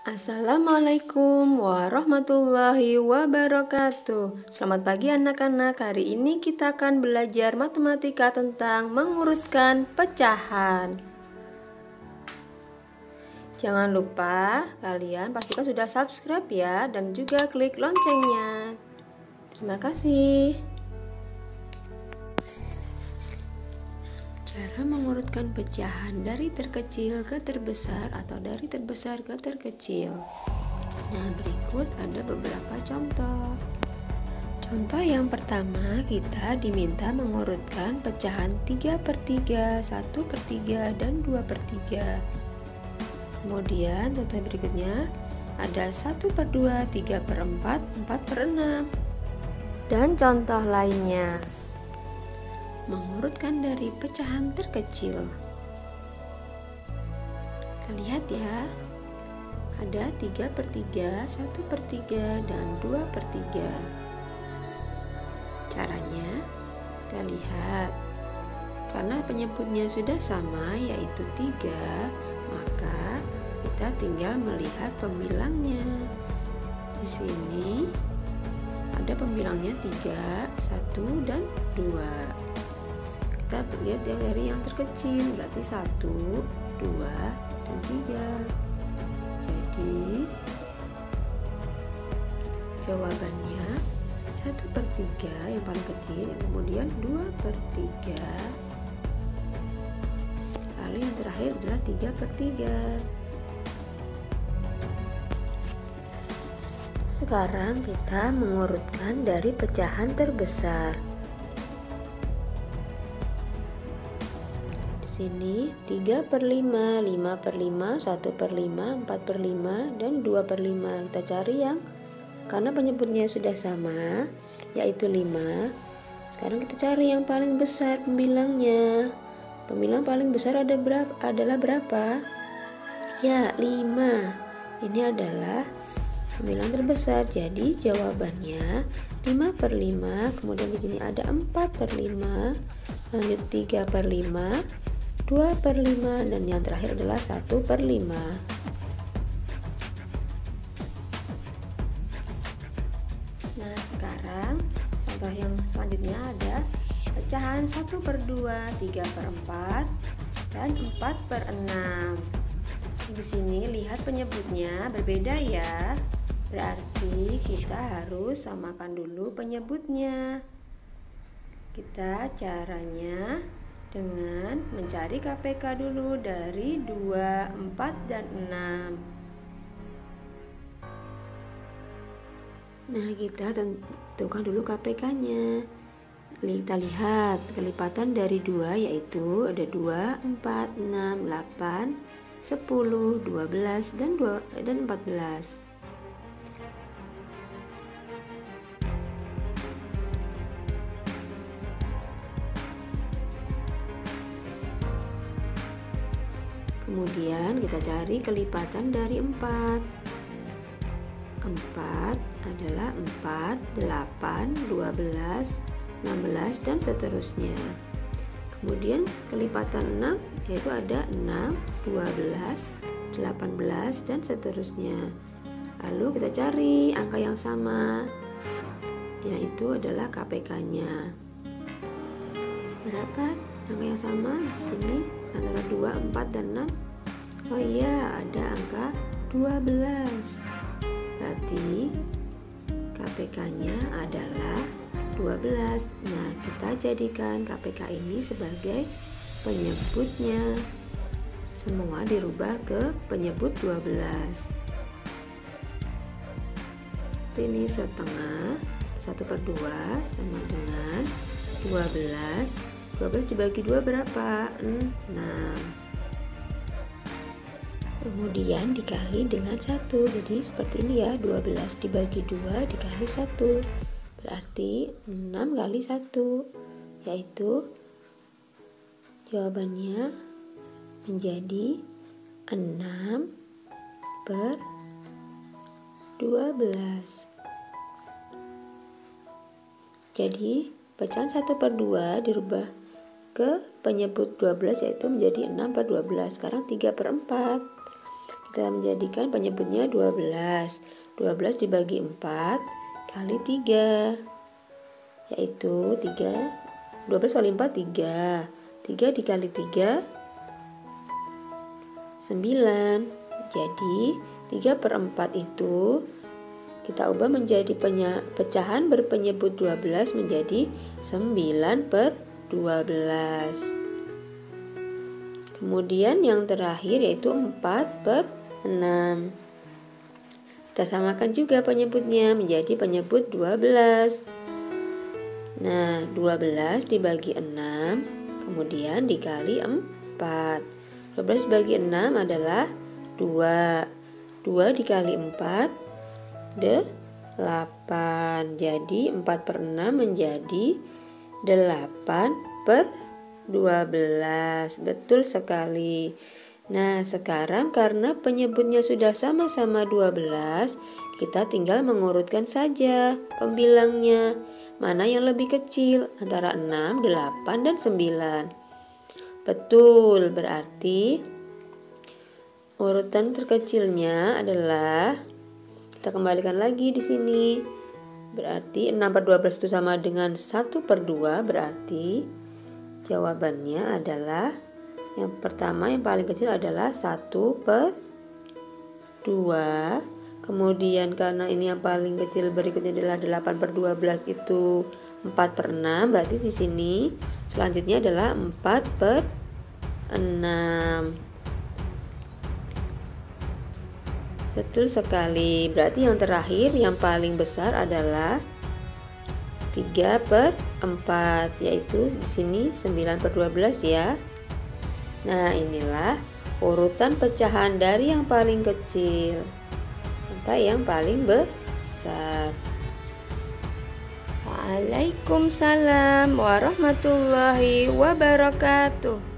Assalamualaikum warahmatullahi wabarakatuh. Selamat pagi anak-anak. Hari ini kita akan belajar matematika tentang mengurutkan pecahan. Jangan lupa kalian pastikan sudah subscribe ya, dan juga klik loncengnya. Terima kasih. Cara mengurutkan pecahan dari terkecil ke terbesar atau dari terbesar ke terkecil. Nah, berikut ada beberapa contoh. Contoh yang pertama, kita diminta mengurutkan pecahan 3/3, 1/3, dan 2/3. Kemudian contoh berikutnya ada 1/2, 3/4, 4/6. Dan contoh lainnya, mengurutkan dari pecahan terkecil. Kita lihat ya, ada 3/3, 1/3, dan 2/3. Caranya kita lihat, karena penyebutnya sudah sama yaitu 3, maka kita tinggal melihat pembilangnya. Di sini ada pembilangnya 3, 1, dan 2. Kita lihat dari yang terkecil, berarti 1, 2, dan 3. Jadi jawabannya 1/3 yang paling kecil, kemudian 2/3, lalu yang terakhir adalah 3/3. Sekarang kita mengurutkan dari pecahan terbesar. Sini 3/5, 5/5, 1/5, 4/5, dan 2/5. Kita cari yang, karena penyebutnya sudah sama yaitu 5. Sekarang kita cari yang paling besar pembilangnya. Pembilang paling besar adalah berapa? Ya, 5. Ini adalah pembilang terbesar. Jadi jawabannya 5/5. Kemudian di sini ada 4/5, lanjut 3/5, 2/5, dan yang terakhir adalah 1/5. Nah, sekarang contoh yang selanjutnya ada pecahan 1/2, 3/4, dan 4/6. Di sini lihat penyebutnya berbeda ya. Berarti kita harus samakan dulu penyebutnya. Kita caranya dengan mencari KPK dulu dari 2, 4, dan 6. Nah, kita tentukan dulu KPK-nya. Kita lihat kelipatan dari 2 yaitu ada 2, 4, 6, 8, 10, 12, dan 14. Kemudian kita cari kelipatan dari 4. 4 adalah 4, 8, 12, 16, dan seterusnya. Kemudian kelipatan 6 yaitu ada 6, 12, 18, dan seterusnya. Lalu kita cari angka yang sama, yaitu adalah KPK-nya. Berapa angka yang sama di sini antara 2, 4, dan 6? Oh iya, ada angka 12. Berarti KPK-nya adalah 12. Nah, kita jadikan KPK ini sebagai penyebutnya. Semua dirubah ke penyebut 12. Ini setengah, 1/2 sama dengan 12. 12 dibagi 2 berapa? 6. Kemudian dikali dengan 1. Jadi seperti ini ya, 12 dibagi 2 dikali 1. Berarti 6 kali 1, yaitu jawabannya menjadi 6/12. Jadi pecahan 1/2 dirubah ke penyebut 12 yaitu menjadi 6/12. Sekarang 3/4. Kita menjadikan penyebutnya 12. 12 dibagi 4 kali 3, yaitu 3. 12 kali 4 3. 3 dikali 3 9. Jadi 3/4 itu kita ubah menjadi pecahan berpenyebut 12 menjadi 9/12. Kemudian yang terakhir yaitu 4/6. Kita samakan juga penyebutnya menjadi penyebut 12. Nah, 12 dibagi 6, kemudian dikali 4. 12 dibagi 6 adalah 2. 2 dikali 4, 8. Jadi 4/6 menjadi 8/12. Betul sekali. Nah, sekarang karena penyebutnya sudah sama-sama 12, kita tinggal mengurutkan saja pembilangnya. Mana yang lebih kecil antara 6, 8, dan 9? Betul, berarti urutan terkecilnya adalah, kita kembalikan lagi di sini. Berarti 6/12 itu sama dengan 1/2, berarti jawabannya adalah yang pertama, yang paling kecil adalah 1/2. Kemudian karena ini yang paling kecil berikutnya adalah 8/12 itu 4/6, berarti di sini selanjutnya adalah 4/6. Betul sekali. Berarti yang terakhir yang paling besar adalah 3/4, yaitu di sini 9/12 ya. Nah, inilah urutan pecahan dari yang paling kecil sampai yang paling besar. Waalaikumsalam warahmatullahi wabarakatuh.